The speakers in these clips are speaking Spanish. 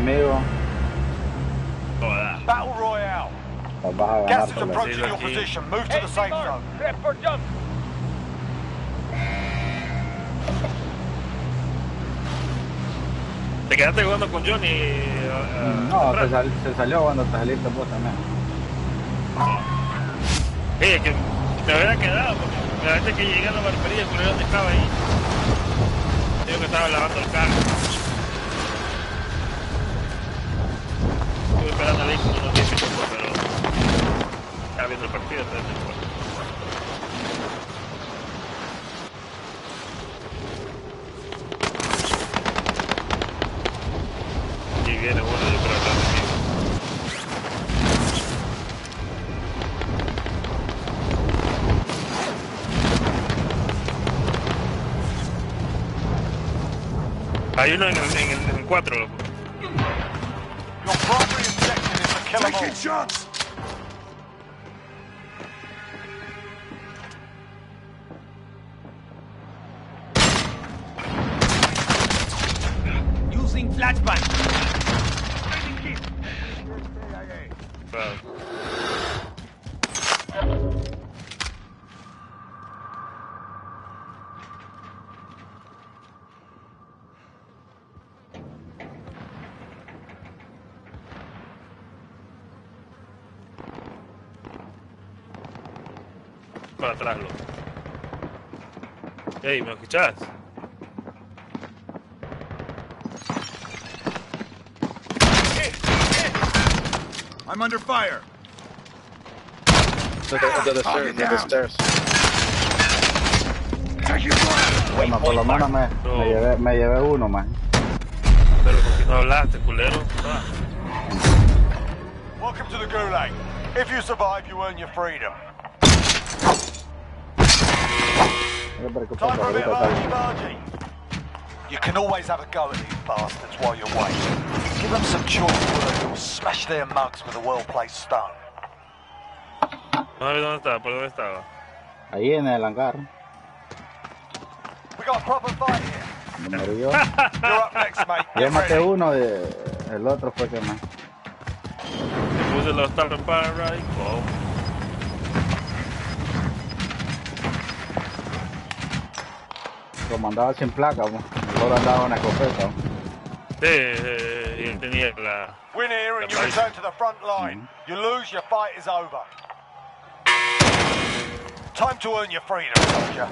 conmigo. Joda. Battle Royale. Las vas a ganar Gas is por la... approaching your position. Move to the safe zone. Prep for jump. ¿Te quedaste jugando con Johnny? No, se salió cuando te saliste vos también. Es que me hubiera quedado, porque la vez que llegué a la barbería, el culero donde estaba ahí. Digo que estaba lavando el carro. Estuve esperando ahí como unos 10 minutos, pero estaba viendo el partido, entonces no importa. Y viene uno, yo creo, atrás de mí. Hay uno en el 4, loco. Your primary objective is to kill them all. Taking shots! Using flashbang. Claro. Para atrás, loco. Ey, ¿me escuchás? I'm under fire. Under the stairs. Taking fire. Bueno, por lo menos me llevé uno más. Pero ¿por qué no hablaste, culero? Ah. Welcome to the Gulag. If you survive, you earn your freedom. Time for a bit of argy-bargy. You can always have a go at these bastards while you're waiting. Give them some chalk words or smash their mugs with a well-placed stone. No sabes dónde estaba, por dónde estaba. Ahí en el hangar. We got a proper fight here. Me morí yo. You're up next, mate. Yo Get maté ready. uno y el otro fue que más. Puse los Star Empire y wow. Como andaba sin placa, mejor andaba con una escopeta. Sí, y él tenía la... Win here and you return to the front line. You lose, your fight is over. Time to earn your freedom, soldier.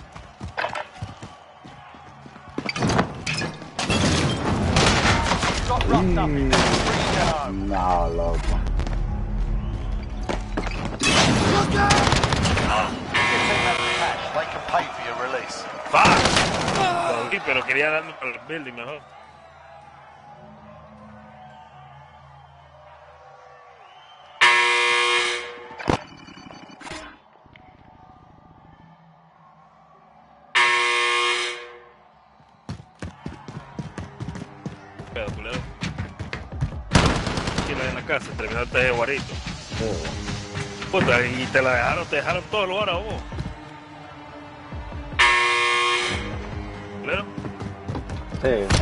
You got roughed up in there. Bring you home. No, loco. Look out! Get in that cash. They can pay for your release. ¡Fuck! Sí, pero quería darme para el building mejor. Pero, culero. Aquí en la casa, terminaste de guarito. Puta, y te dejaron todo el lugar a vos. ¿Culero? Sí.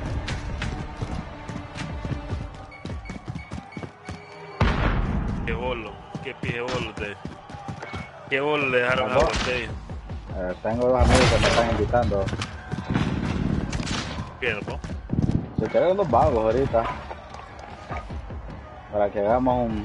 Qué bolo, qué pije bolo qué bolo le dejaron a la botella. Tengo dos amigos que me están invitando. Bien, ¿no? Se quedan unos vagos ahorita. Para que hagamos un...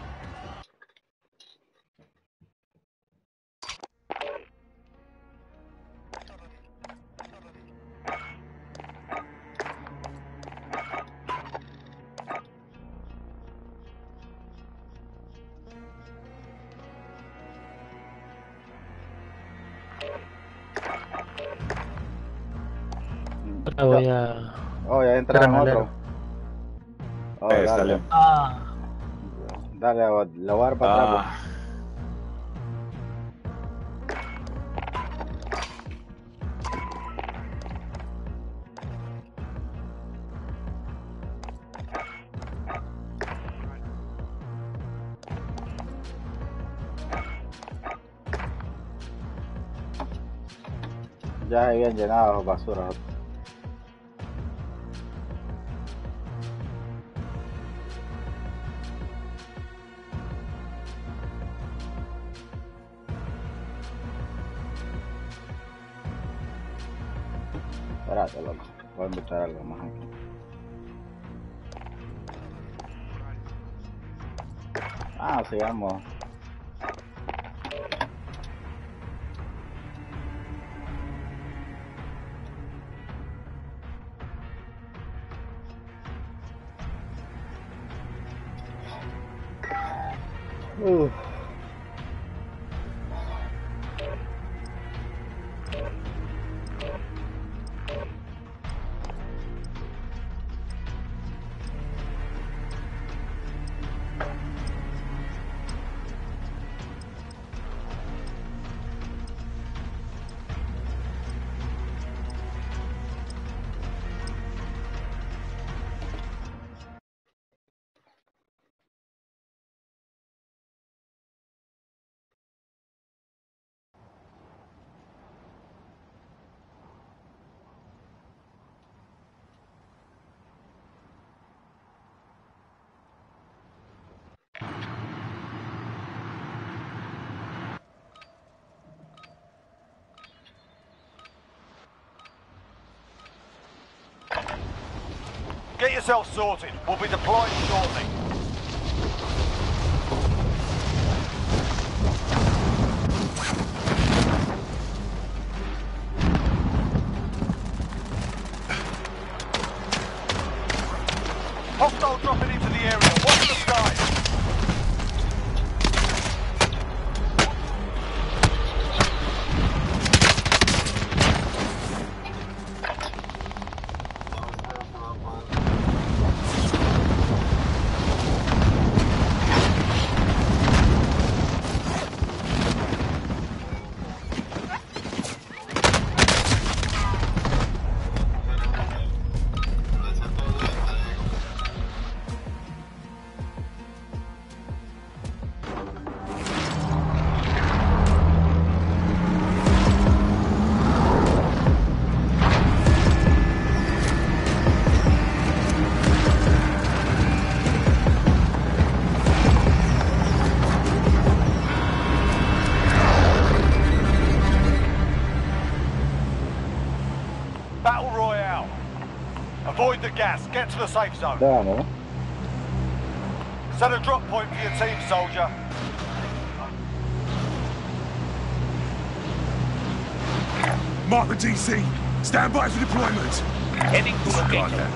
Voy a... Oh, ya entraron otro. Oh, dale. Ah, Dale, le voy a dar para atrás. Ya habían llenado las basuras. Espérate, loco. Voy a invitar algo más aquí. Ah, sigamos. Get yourself sorted. We'll be deploying shortly. Hostile dropping into the area. Watch the skies. Battle Royale. Avoid the gas. Get to the safe zone. Déjame, Set a drop point for your team, soldier. Mark the DC. Stand by for deployment. Heading to location.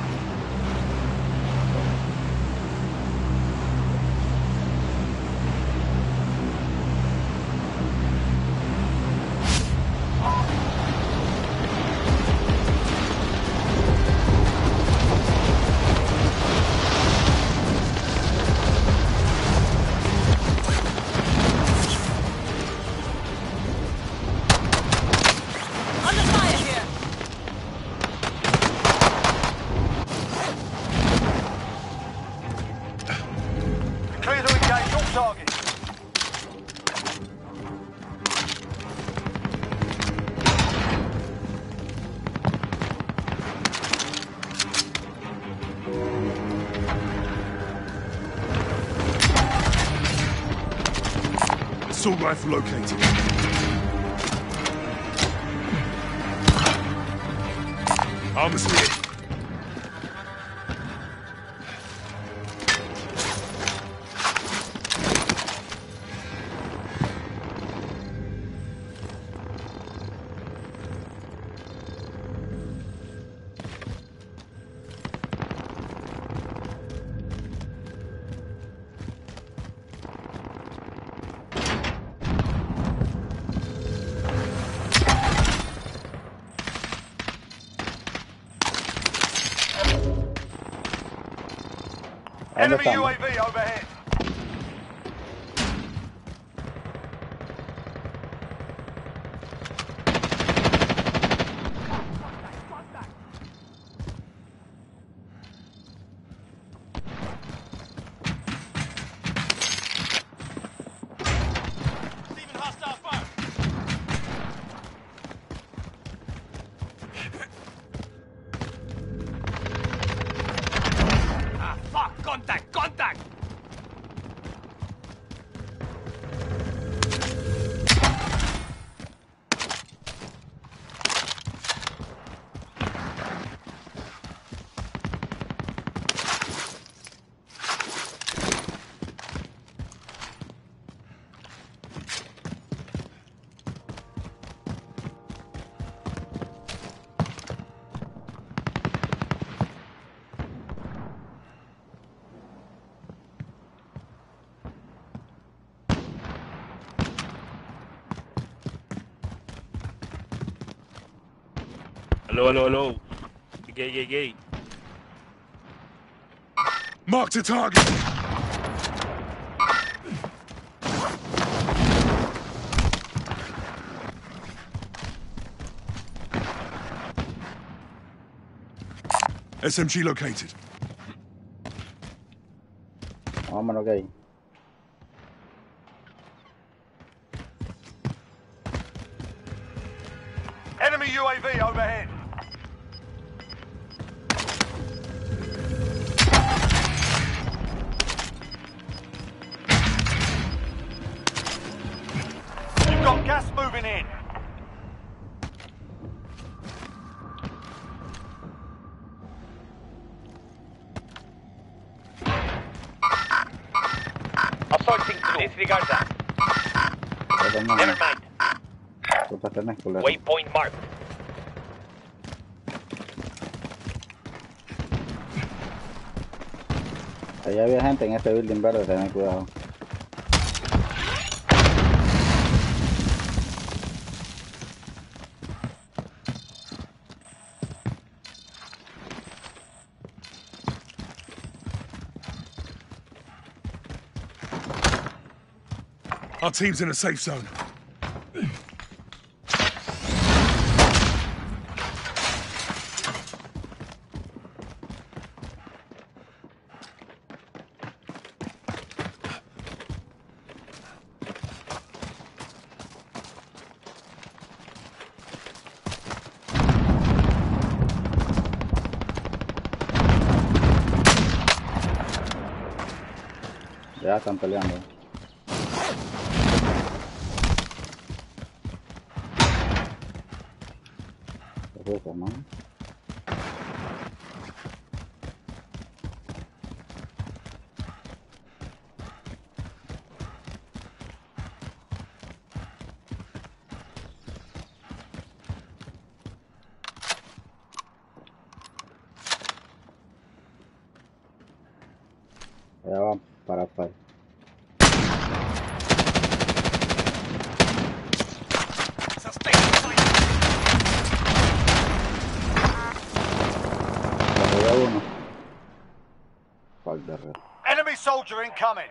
Clear to engage all targets. Assault rifle located. Armor's here. Enemy UAV overhead. Receiving hostile fire. Contact! Contact! Hello. Gay. Mark the target. SMG located. Vámonos, gay. Enemy UAV overhead. You've got gas moving in. Assaulting crew. Disregard that. Never mind. Puta, tenés culero. Waypoint marked. Allá había gente en este building verde, tened cuidado. Our team's in a safe zone. Ya están peleando. ¿Qué es eso, no? Allá van para afuera. Uno. Falta red. Enemy soldier incoming.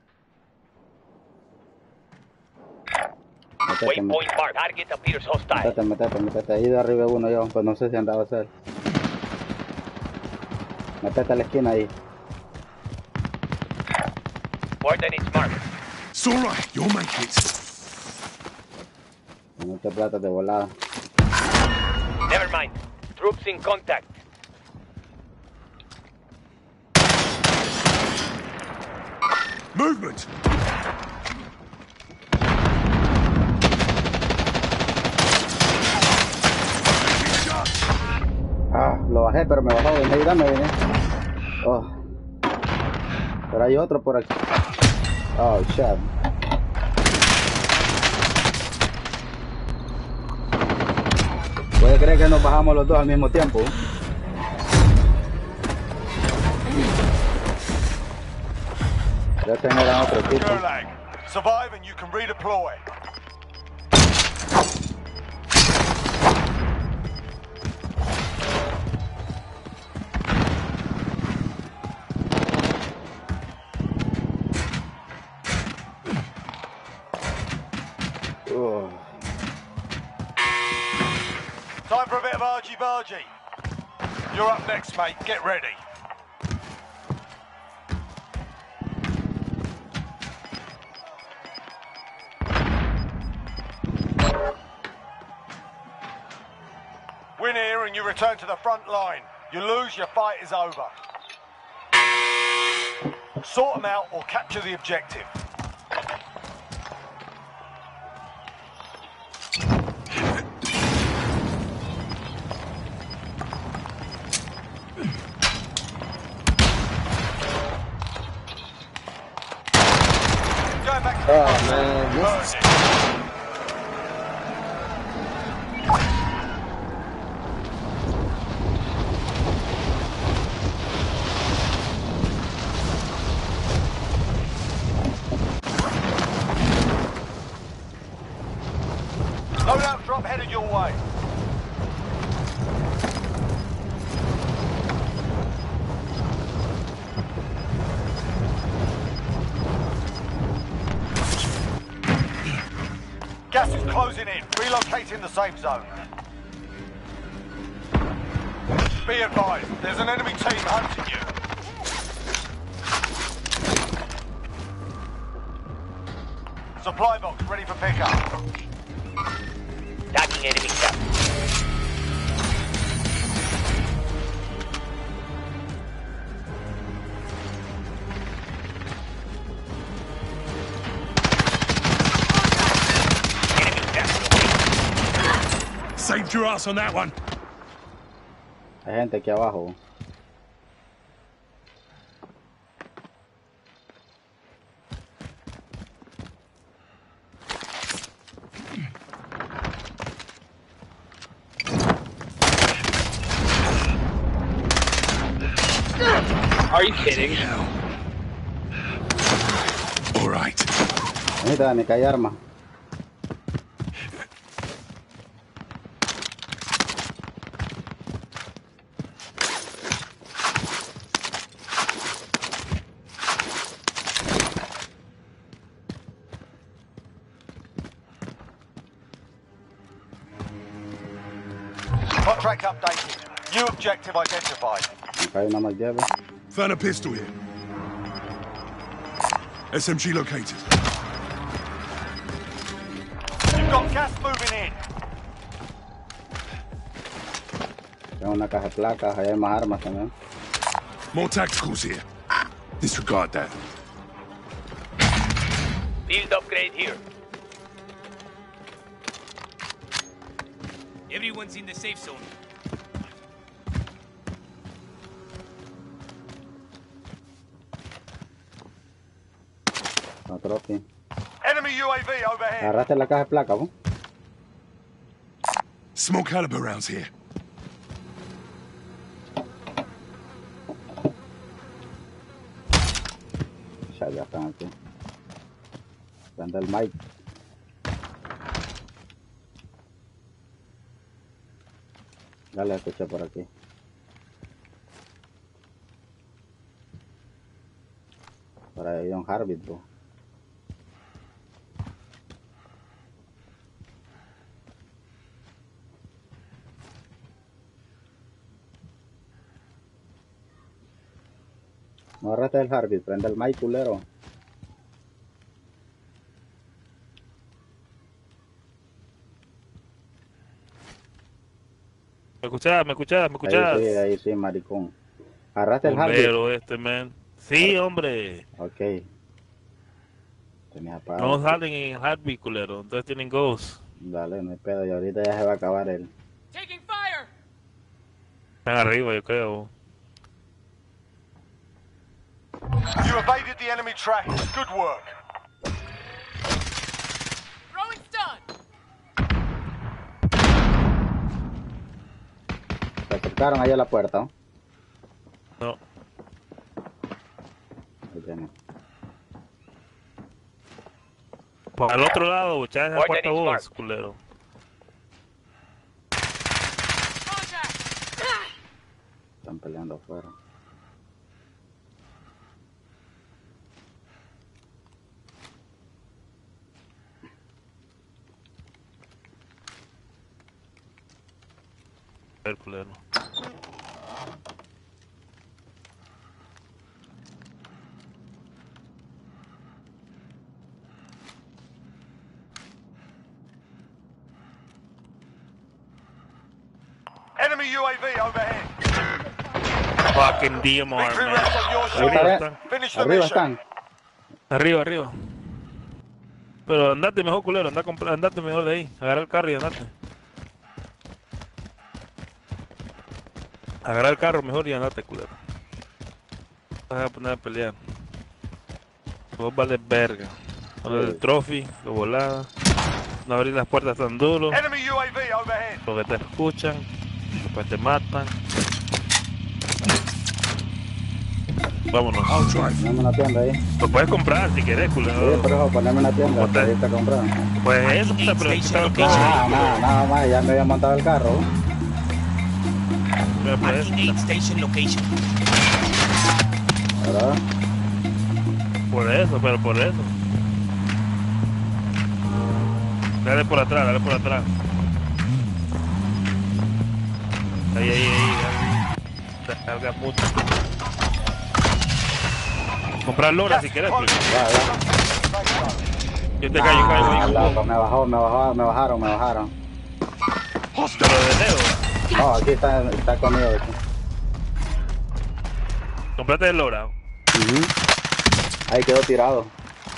Waypoint marked. Target appears hostile. Métete. Ahí de arriba uno yo, pues no sé si andaba a ser. Métete a la esquina ahí. Coordinates marked. It's all right. You'll make it. No te platas de volada. Never mind. Troops in contact. Movement. Ah, lo bajé, pero me bajó. Ayúdame, vine. Oh. Pero hay otro por aquí. Oh, shit. ¿Puede creer que nos bajamos los dos al mismo tiempo? Ya tengo otro tipo. Gulag. Survive and you can redeploy. Oh. Time for a bit of argy-bargy. You're up next, mate. Get ready. Win here and you return to the front line. You lose, your fight is over. Sort them out or capture the objective. Going back to the Oh, man. Burn it. Loadout drop headed your way. Gas is closing in. Relocating the safe zone. Be advised, there's an enemy team hunting you. Supply box ready for pickup. Tagging enemy cap. Enemy cap. Saved your ass on that one. Hay gente aquí abajo. Are you kidding? All right. Mira, me cae arma. Contract updated. New objective identified. Me cae una más llave. Found a pistol here. SMG located. You've got gas moving in. Tengo una caja de placas, ahí hay más armas también. More tacticals here. Disregard that. Field upgrade here. Everyone's in the safe zone. Otro aquí. Enemy UAV overhead. Agarraste la caja de placas, ¿no? Small caliber rounds here. Ya están aquí. Prende el mic. Dale, escucha por aquí. Por ahí hay un árbitro. No agarraste el árbitro, prende el mic, culero. ¿Me escuchás? ¿Me escuchás? ¿Me escuchás? Ahí sí, maricón. Agarraste el árbitro. Bombero este, man. Sí, hombre. Ok. Tenía apagado. No salen en Heartbeat, culero. Entonces tienen Ghost. Dale, no hay pedo. Y ahorita ya se va a acabar el... Taking fire! Están arriba, yo creo. You evaded the enemy track. Good work. Throwing stun! Se acercaron ahí a la puerta, ¿no? No. Ahí tiene. Para el otro lado, echar esa Guardia puerta Nick vos, Smart. culero. Contact! Están peleando afuera. A ver, culero. Enemy UAV overhead. Fucking DMR, Victory man. rests on your Ahí shoulders. está, Finish the arriba mission. están. Arriba, arriba. Pero andate mejor, culero. Andate mejor de ahí. Agarra el carro y andate. Agarra el carro mejor y andate, culero. Vas a poner a pelear. Vos vales verga. Ahora el trophy, lo volada. No abrir las puertas tan duro. Enemy UAV overhead. Porque te escuchan. Después te matan. Vámonos. I'll drive. Poneme una tienda ahí. Lo puedes comprar si querés, Sí, culero. pero poneme una tienda. ¿Cómo te- Ahí está comprando. Pues eso, pero está el carro. Nada más. Ya me había montado el carro. Pues, Aid station location. ¿Verdad? por eso, pero por eso. Dale por atrás, dale por atrás. Ahí. Dale. Salga mucho. Comprar lora si querés, pues. Yo te caigo, Ah, loco, caigo. me bajaron. Pero de dedo. No, aquí está conmigo. Aquí. Comprate el lora. Ujú. Ahí quedó tirado.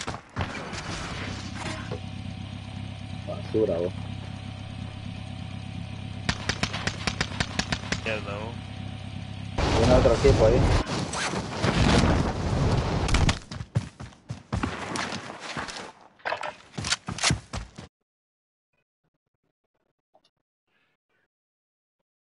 Basura, vos. Mierda, vos. Tiene otro equipo ahí.